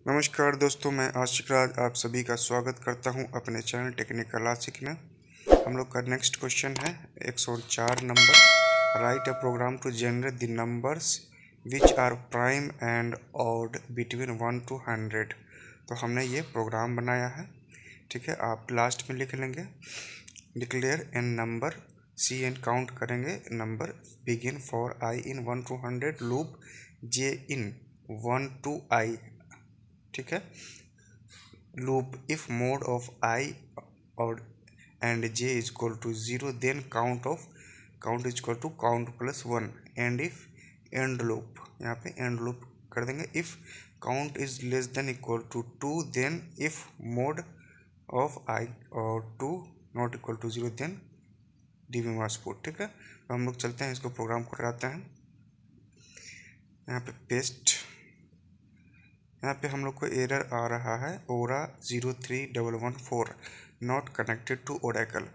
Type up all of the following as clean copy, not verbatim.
नमस्कार दोस्तों, मैं आशिक राज आप सभी का स्वागत करता हूं अपने चैनल टेक्निकल आशिक में। हम लोग का नेक्स्ट क्वेश्चन है 104 number. Write a program to generate the numbers which are prime and odd between 1 to 100। तो हमने ये प्रोग्राम बनाया है, ठीक है। आप लास्ट में लिख लेंगे declare N number C N count करेंगे number begin for I in 1 to 100 loop J in 1 to I, ठीक है। Loop if mod of I और and J is equal to 0 then count is equal to count plus 1 end if end loop, यहाँ पे end loop कर देंगे। If count is less than equal to 2 then if mod of I और 2 not equal to 0 then DV mass put, ठीक है। तो हम लोग चलते हैं, इसको प्रोग्राम को कराते हैं। यहाँ पे पेस्ट, यहाँ पे हम लोग को एरर आ रहा है ORA 03114 not connected to Oracle.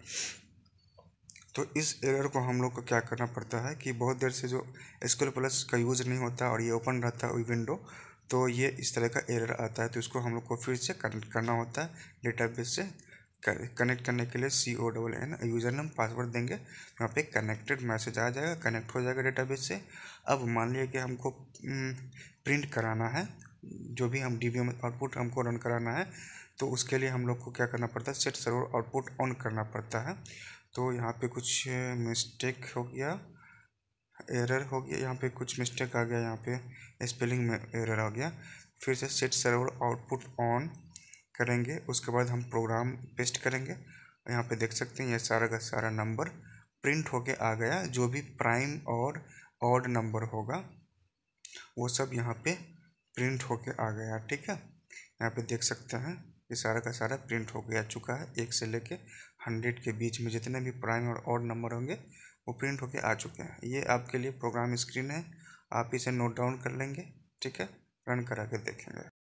तो इस एरर को हम लोग को क्या करना पड़ता है कि बहुत देर से जो एसक्यूएल प्लस का यूज़ नहीं होता और ये ओपन रहता है विंडो, तो ये इस तरह का एरर आता है। तो इसको हम लोग को फिर से कनेक्ट करना होता है डेटाबेस से। कनेक्ट करने के लिए CONN यूज़र नेम पासवर्ड देंगे, वहाँ पे कनेक्टेड मैसेज आ जाएगा, कनेक्ट हो जाएगा डेटाबेस से। अब मान लिया कि हमको प्रिंट कराना है, जो भी हम डीबीएम आउटपुट हमको रन कराना है, तो उसके लिए हम लोग को क्या करना पड़ता है, सेट सर्वर आउटपुट ऑन करना पड़ता है। तो यहाँ पे कुछ मिस्टेक हो गया, एरर हो गया, यहाँ पे कुछ मिस्टेक आ गया, यहाँ पे स्पेलिंग में एरर आ गया। फिर से सेट सर्वर आउटपुट ऑन करेंगे, उसके बाद हम प्रोग्राम पेस्ट करेंगे। यहाँ पे देख सकते हैं ये सारा का सारा नंबर प्रिंट होके आ गया। जो भी प्राइम और ऑड नंबर होगा वो सब यहाँ पे प्रिंट होके आ गया, ठीक है। यहाँ पे देख सकते हैं ये सारा का सारा प्रिंट हो गया चुका है। 1 से लेके 100 के बीच में जितने भी प्राइम और ऑड नंबर होंगे वो प्रिंट होके आ चुके हैं। ये आपके लिए प्रोग्राम स्क्रीन है, आप इसे नोट डाउन कर लेंगे, ठीक है। रन करा के देखेंगे।